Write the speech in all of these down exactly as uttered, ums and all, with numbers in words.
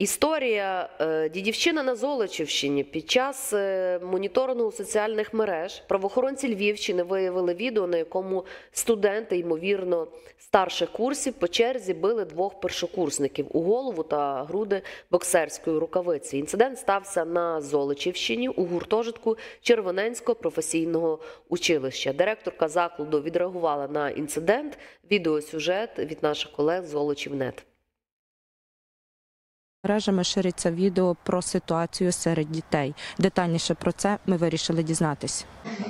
Історія дідівщина на Золочівщині. Під час моніторингу соціальних мереж правоохоронці Львівщини виявили відео, на якому студенти, ймовірно, старших курсів по черзі били двох першокурсників у голову та груди боксерської рукавиці. Інцидент стався на Золочівщині у гуртожитку Червоненського професійного училища. Директорка закладу відреагувала на інцидент. Відеосюжет від наших колег з Золочівнет. Мережами шириться відео про ситуацію серед дітей. Детальніше про це ми вирішили дізнатися.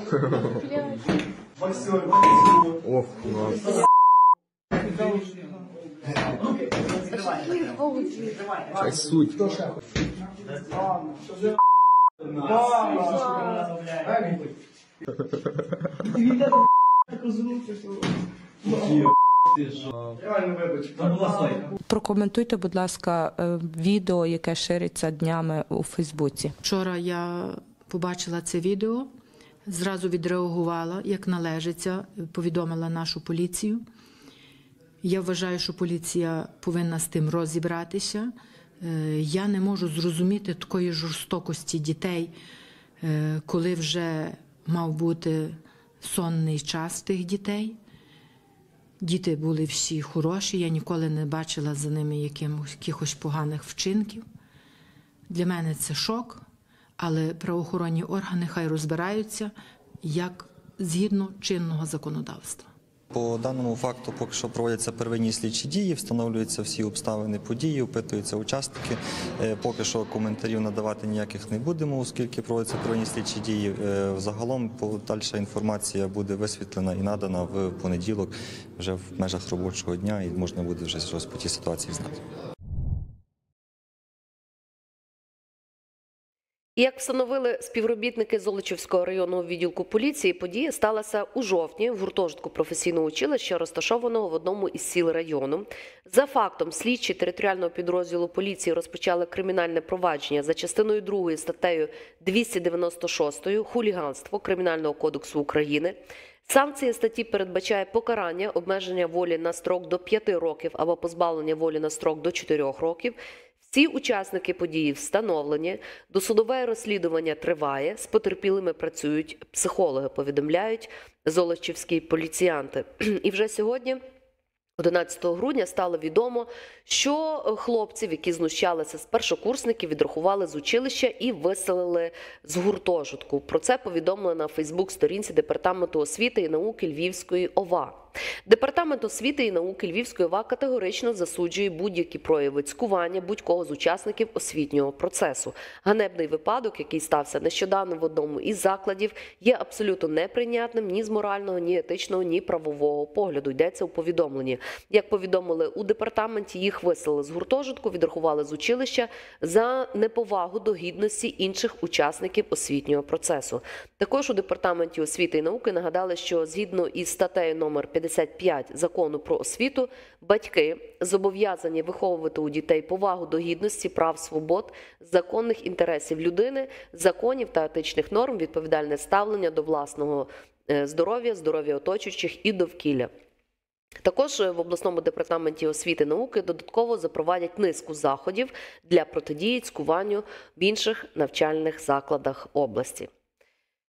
Прокоментуйте, будь ласка, відео, яке шириться днями у Фейсбуці. Вчора я побачила це відео, зразу відреагувала, як належиться, повідомила нашу поліцію. Я вважаю, що поліція повинна з тим розібратися. Я не можу зрозуміти такої жорстокості дітей, коли вже мав бути сонний час тих дітей. Діти були всі хороші, я ніколи не бачила за ними якимось, якихось поганих вчинків. Для мене це шок, але правоохоронні органи хай розбираються, як згідно чинного законодавства. По даному факту поки що проводяться первинні слідчі дії, встановлюються всі обставини події, опитуються учасники. Поки що коментарів надавати ніяких не будемо, оскільки проводяться первинні слідчі дії. Загалом подальша інформація буде висвітлена і надана в понеділок, вже в межах робочого дня, і можна буде вже щось по тій ситуації знати. І як встановили співробітники Золочівського районного відділку поліції, подія сталася у жовтні в гуртожитку професійного училища, розташованого в одному із сіл району. За фактом, слідчі територіального підрозділу поліції розпочали кримінальне провадження за частиною другою статтею двісті дев'яносто шостою «Хуліганство» Кримінального кодексу України. Санкція статті передбачає покарання, обмеження волі на строк до п'яти років або позбавлення волі на строк до чотирьох років. Всі учасники події встановлені, досудове розслідування триває, з потерпілими працюють психологи, повідомляють золочівські поліціянти. І вже сьогодні, одинадцятого грудня, стало відомо, що хлопців, які знущалися з першокурсників, відрахували з училища і виселили з гуртожитку. Про це повідомили на Фейсбук-сторінці Департаменту освіти і науки Львівської ОВА. Департамент освіти і науки Львівської ОВА категорично засуджує будь-які прояви цькування будь-кого з учасників освітнього процесу. Ганебний випадок, який стався нещодавно в одному із закладів, є абсолютно неприйнятним ні з морального, ні етичного, ні правового погляду, йдеться у повідомленні. Як повідомили у департаменті, їх виселили з гуртожитку, відрахували з училища за неповагу до гідності інших учасників освітнього процесу. Також у Департаменті освіти і науки нагадали, що згідно із статтею номер п'ятдесят п'ять Закону про освіту, батьки зобов'язані виховувати у дітей повагу до гідності, прав, свобод, законних інтересів людини, законів та етичних норм, відповідальне ставлення до власного здоров'я, здоров'я оточуючих і довкілля. Також в обласному департаменті освіти і науки додатково запровадять низку заходів для протидії цькуванню в інших навчальних закладах області.